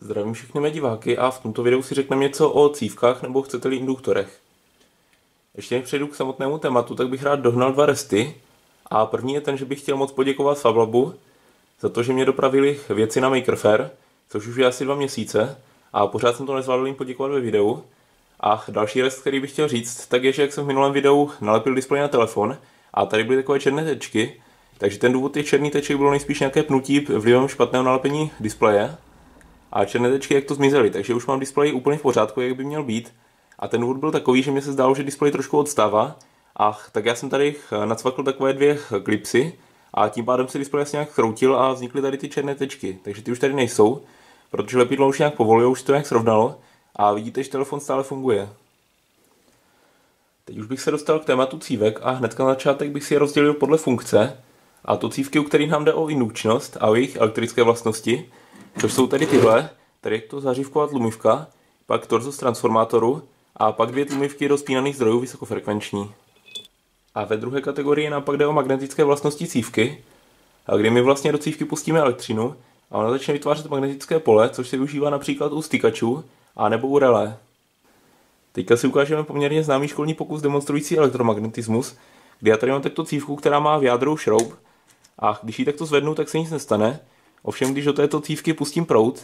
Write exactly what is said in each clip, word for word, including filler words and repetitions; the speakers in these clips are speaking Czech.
Zdravím všechny mé diváky a v tomto videu si řekneme něco o cívkách nebo chcete-li induktorech. Ještě než přejdu k samotnému tématu, tak bych rád dohnal dva resty. A první je ten, že bych chtěl moc poděkovat Fablabu za to, že mě dopravili věci na Maker Faire, což už je asi dva měsíce a pořád jsem to nezvládl jim poděkovat ve videu. A další rest, který bych chtěl říct, tak je, že jak jsem v minulém videu nalepil displej na telefon a tady byly takové černé tečky, takže ten důvod těch černých teček bylo nejspíš nějaké pnutí vlivem špatného nalepení displeje. A černé tečky jak to zmizely, takže už mám displej úplně v pořádku, jak by měl být. A ten důvod byl takový, že mi se zdálo, že displej trošku odstává. A tak já jsem tady nacvakl takové dvě klipsy a tím pádem se displej asi nějak chroutil a vznikly tady ty černé tečky. Takže ty už tady nejsou, protože lepidlo už nějak povolilo, už to nějak srovnalo a vidíte, že telefon stále funguje. Teď už bych se dostal k tématu cívek a hnedka na začátek bych si je rozdělil podle funkce. A to cívky, u kterých nám jde o indukčnost a o jejich elektrické vlastnosti, což jsou tady tyhle, tady je to zářivková tlumivka, pak torzo z transformátoru a pak dvě tlumivky do spínaných zdrojů vysokofrekvenční. A ve druhé kategorii nám pak jde o magnetické vlastnosti cívky, a kdy my vlastně do cívky pustíme elektřinu a ona začne vytvářet magnetické pole, což se využívá například u stykačů a nebo u relé. Teďka si ukážeme poměrně známý školní pokus demonstrující elektromagnetismus, kdy já tady mám takto cívku, která má v jádru šroub a když ji takto zvednu, tak se nic nestane. Ovšem, když do této cívky pustím proud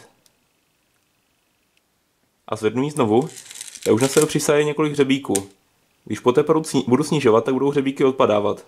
a zvednu ji znovu, tak už na sebe přisaje několik hřebíků. Když poté proud sni- budu snižovat, tak budou hřebíky odpadávat.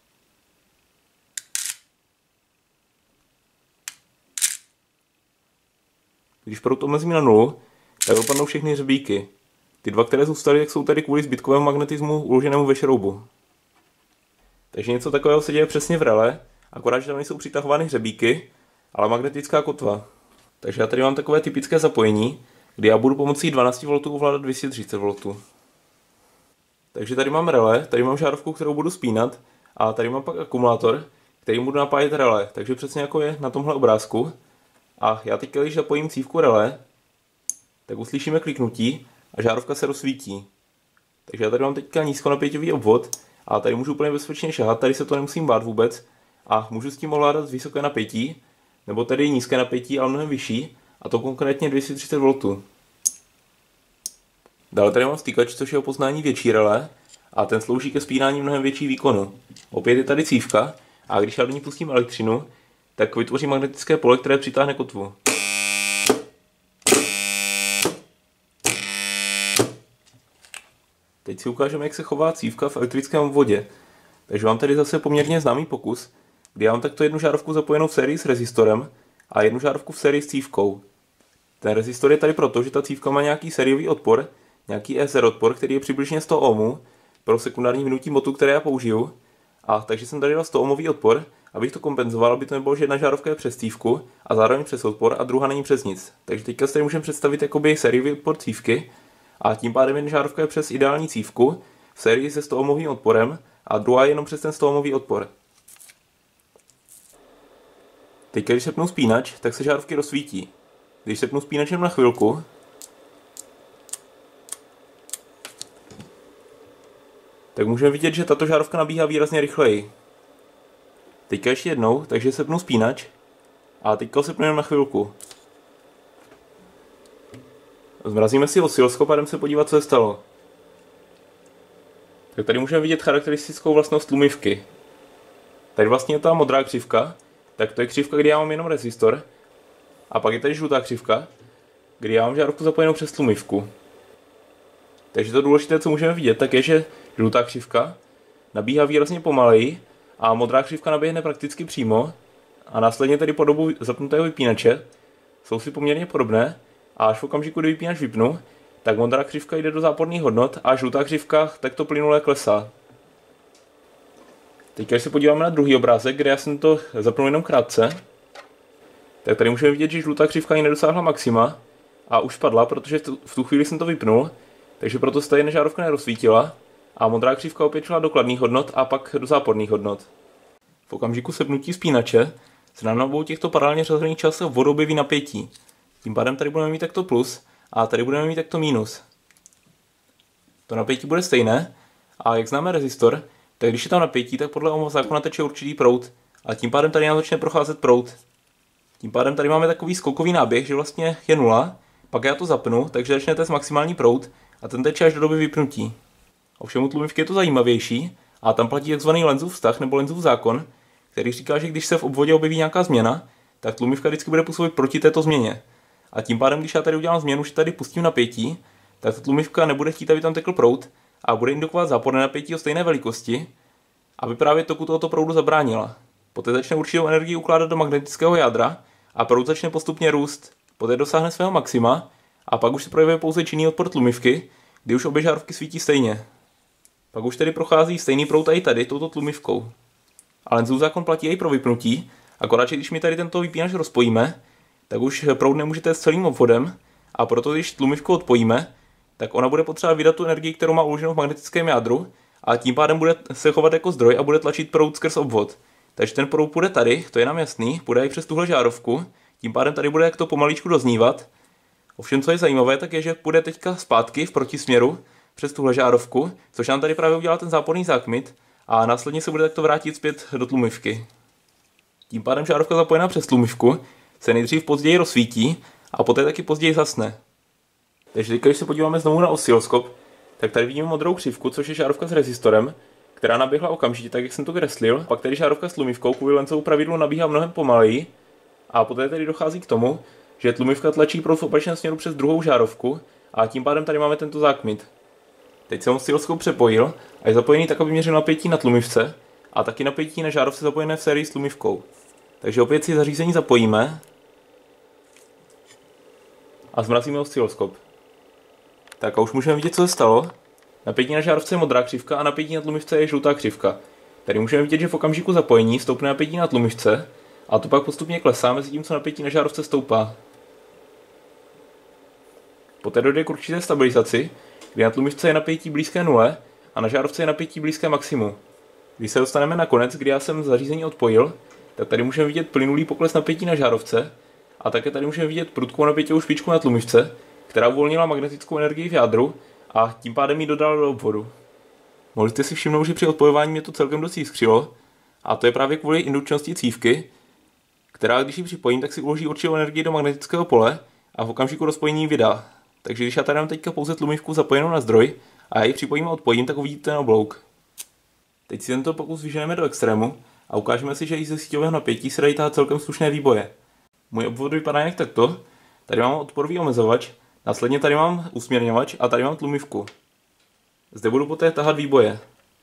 Když proud omezím na nulu, tak odpadnou všechny hřebíky. Ty dva, které zůstaly, tak jsou tady kvůli zbytkovému magnetismu uloženému ve šroubu. Takže něco takového se děje přesně v relé, akorát, že tam nejsou přitahovány hřebíky, ale magnetická kotva. Takže já tady mám takové typické zapojení, kdy já budu pomocí dvanáct voltů ovládat dvě stě třicet voltů. Takže tady mám relé, tady mám žárovku, kterou budu spínat, a tady mám pak akumulátor, který budu napájet relé, takže přesně jako je na tomhle obrázku. A já teď, když zapojím cívku relé, tak uslyšíme kliknutí a žárovka se rozsvítí. Takže já tady mám teďka nízkonapěťový obvod a tady můžu úplně bezpečně šahat, tady se to nemusím bát vůbec a můžu s tím ovládat vysoké napětí, nebo tady nízké napětí, ale mnohem vyšší, a to konkrétně dvě stě třicet voltů. Dále tady mám stykač, což je o poznání větší relé a ten slouží ke spínání mnohem větší výkonu. Opět je tady cívka a když já do ní pustím elektřinu, tak vytvoří magnetické pole, které přitáhne kotvu. Teď si ukážeme, jak se chová cívka v elektrickém obvodě. Takže mám tady zase poměrně známý pokus, kdy já mám takto jednu žárovku zapojenou v sérii s rezistorem a jednu žárovku v sérii s cívkou. Ten rezistor je tady proto, že ta cívka má nějaký sériový odpor, nějaký E zero odpor, který je přibližně sto ohmů pro sekundární vynutí motu, které já použiju. A takže jsem tady dal sto ohmový odpor, abych to kompenzoval, aby to nebylo, že jedna žárovka je přes cívku a zároveň přes odpor a druhá není přes nic. Takže teďka si tady můžeme představit jakoby sériový odpor cívky a tím pádem jedna žárovka je přes ideální cívku v sérii se sto ohmovým odporem a druhá je jenom přes ten sto ohmový odpor. Teď, když sepnu spínač, tak se žárovky rozsvítí. Když sepnu spínačem na chvilku, tak můžeme vidět, že tato žárovka nabíhá výrazně rychleji. Teďka ještě jednou, takže sepnu spínač a teďka ho sepnu jen na chvilku. Zmrazíme si osciloskop a jdeme se podívat, co se stalo. Tak tady můžeme vidět charakteristickou vlastnost tlumivky. Tady vlastně je ta modrá křivka, tak to je křivka, kdy já mám jenom rezistor. A pak je tady žlutá křivka, kdy já mám žárovku zapojenou přes tlumivku. Takže to důležité, co můžeme vidět, tak je, že žlutá křivka nabíhá výrazně pomaleji a modrá křivka naběhne prakticky přímo a následně tedy po dobu zapnutého vypínače jsou si poměrně podobné a až v okamžiku, kdy vypínač vypnu, tak modrá křivka jde do záporných hodnot a žlutá křivka takto plynule klesá. Teď, když se podíváme na druhý obrázek, kde já jsem to zapnul jenom krátce, tak tady můžeme vidět, že žlutá křivka ani nedosáhla maxima a už padla, protože v tu chvíli jsem to vypnul, takže proto se tady žárovka nerozsvítila a modrá křivka opět šla do kladných hodnot a pak do záporných hodnot. V okamžiku sepnutí spínače se nám na obou těchto paralelně řazených částech vodu objeví napětí. Tím pádem tady budeme mít takto plus a tady budeme mít takto minus. To napětí bude stejné a jak známe rezistor, tak když je tam napětí, tak podle Ohmova zákona teče určitý proud a tím pádem tady nám začne procházet proud. Tím pádem tady máme takový skokový náběh, že vlastně je nula, pak já to zapnu, takže začne test maximální proud a ten teče až do doby vypnutí. Ovšem u tlumivky je to zajímavější a tam platí takzvaný Lenzův vztah nebo Lenzův zákon, který říká, že když se v obvodě objeví nějaká změna, tak tlumivka vždycky bude působit proti této změně. A tím pádem, když já tady udělám změnu, že tady pustím napětí, tak ta tlumivka nebude chtít, aby tam tekl proud a bude indukovat záporné napětí o stejné velikosti, aby právě toku tohoto proudu zabránila. Poté začne určitou energii ukládat do magnetického jádra a proud začne postupně růst. Poté dosáhne svého maxima a pak už se projevuje pouze činný odpor tlumivky, kdy už obě žárovky svítí stejně. Pak už tedy prochází stejný proud i tady touto tlumivkou. A Lenzův zákon platí i pro vypnutí, akorát, že když my tady tento vypínač rozpojíme, tak už proud nemůžete s celým obvodem a proto když tlumivku odpojíme, tak ona bude potřebovat vydat tu energii, kterou má uloženou v magnetickém jádru a tím pádem bude se chovat jako zdroj a bude tlačit proud skrz obvod. Takže ten proud půjde tady, to je nám jasný, půjde i přes tuhle žárovku, tím pádem tady bude jak to pomaličku doznívat. Ovšem, co je zajímavé, tak je, že půjde teďka zpátky v protisměru přes tuhle žárovku, což nám tady právě udělá ten záporný zákmit a následně se bude takto vrátit zpět do tlumivky. Tím pádem žárovka zapojená přes tlumivku se nejdřív později rozsvítí a poté taky později zasne. Takže teď, když se podíváme znovu na osciloskop, tak tady vidíme modrou křivku, což je žárovka s rezistorem, která naběhla okamžitě, tak jak jsem to kreslil. Pak tady žárovka s tlumivkou kvůli Lenzovu pravidlu nabíhá mnohem pomaleji a poté tady dochází k tomu, že tlumivka tlačí proud v opačném směru přes druhou žárovku a tím pádem tady máme tento zákmit. Teď jsem osciloskop přepojil a je zapojený tak, aby měřil napětí na tlumivce a taky napětí na žárovce zapojené v sérii s tlumivkou. Takže opět si zařízení zapojíme a zmrazíme osciloskop. Tak a už můžeme vidět, co se stalo. Napětí na žárovce je modrá křivka a napětí na tlumivce je žlutá křivka. Tady můžeme vidět, že v okamžiku zapojení stoupne napětí na tlumivce a to pak postupně klesá mezi tím, co napětí na žárovce stoupá. Poté dojde k určité stabilizaci, kdy na tlumivce je napětí blízké nule a na žárovce je napětí blízké maximu. Když se dostaneme na konec, kdy já jsem zařízení odpojil, tak tady můžeme vidět plynulý pokles napětí na žárovce a také tady můžeme vidět prudkou napěťovou špičku na tlumivce, která uvolnila magnetickou energii v jádru a tím pádem ji dodala do obvodu. Mohli jste si všimnout, že při odpojování mě to celkem dost jiskřilo a to je právě kvůli indukčnosti cívky, která když ji připojím, tak si uloží určitou energii do magnetického pole a v okamžiku rozpojení ji vydá. Takže když já tady mám teďka pouze tlumivku zapojenou na zdroj a já ji připojím a odpojím, tak uvidíte ten oblouk. Teď si tento pokus vyženeme do extrému a ukážeme si, že i ze síťového napětí se dají tahat celkem slušné výboje. Můj obvod vypadá jak takto. Tady mám odporový omezovač, následně tady mám usměrňovač a tady mám tlumivku. Zde budu poté tahat výboje.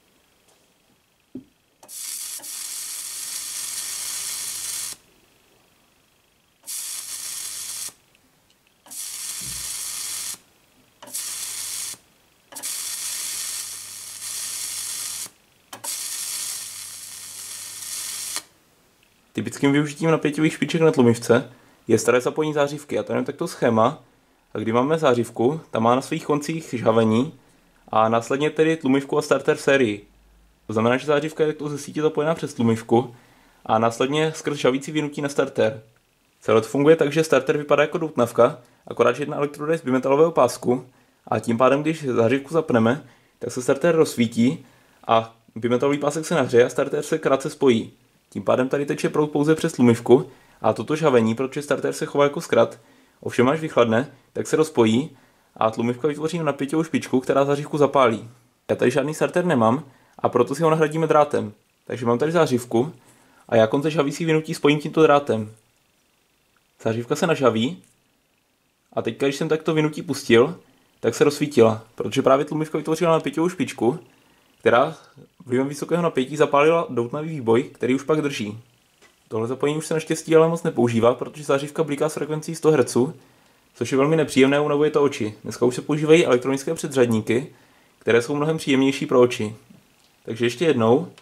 Typickým využitím napěťových špiček na tlumivce je staré zapojení zářivky a to je takto schéma, a kdy máme zářivku, ta má na svých koncích žhavení a následně tedy tlumivku a starter v sérii. To znamená, že zářivka je takto ze sítě zapojená přes tlumivku a následně skrz žhavící vynutí na starter. Celé to funguje tak, že starter vypadá jako doutnavka, akorát že jedna elektroda je z bimetalového pásku a tím pádem, když zářivku zapneme, tak se starter rozsvítí a bimetalový pásek se nahřeje a starter se krátce spojí. Tím pádem tady teče proud pouze přes tlumivku a toto žhavení, protože starter se chová jako zkrat, ovšem až vychladne, tak se rozpojí a tlumivka vytvoří napěťovou špičku, která zářivku zapálí. Já tady žádný starter nemám a proto si ho nahradíme drátem. Takže mám tady zářivku a já konce žhavící vynutí spojím tímto drátem. Zářivka se nažhaví a teď, když jsem takto vynutí pustil, tak se rozsvítila, protože právě tlumivka vytvořila napěťovou špičku, která vlivem vysokého napětí zapálila doutnavý výboj, který už pak drží. Tohle zapojení už se naštěstí ale moc nepoužívá, protože zářivka bliká s frekvencí sto hertzů, což je velmi nepříjemné a unavuje to oči. Dneska už se používají elektronické předřadníky, které jsou mnohem příjemnější pro oči. Takže ještě jednou.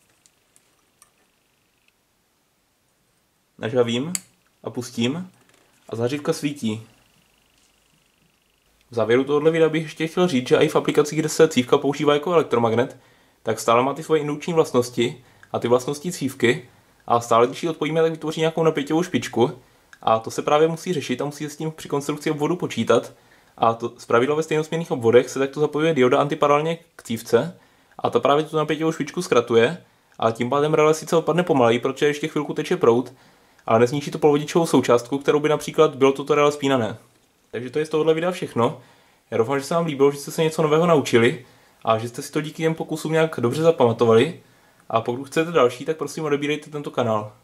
Nažhavím a pustím a zářivka svítí. V závěru tohoto videa bych ještě chtěl říct, že i v aplikacích, kde se cívka používá jako elektromagnet, tak stále má ty svoje indukční vlastnosti a ty vlastnosti cívky a stále, když ji odpojíme, tak vytvoří nějakou napěťovou špičku a to se právě musí řešit a musí se s tím při konstrukci obvodu počítat a to zpravidla ve stejnosměrných obvodech se takto zapojuje dioda antiparalelně k cívce a ta právě tu napěťovou špičku zkratuje a tím pádem relé sice opadne pomaleji, protože ještě chvilku teče proud, ale nezničí to polovodičovou součástku, kterou by například bylo tutoriál spínané. Takže to je z tohohle videa všechno. Já doufám, že se vám líbilo, že jste se něco nového naučili a že jste si to díky těm pokusům nějak dobře zapamatovali. A pokud chcete další, tak prosím odebírejte tento kanál.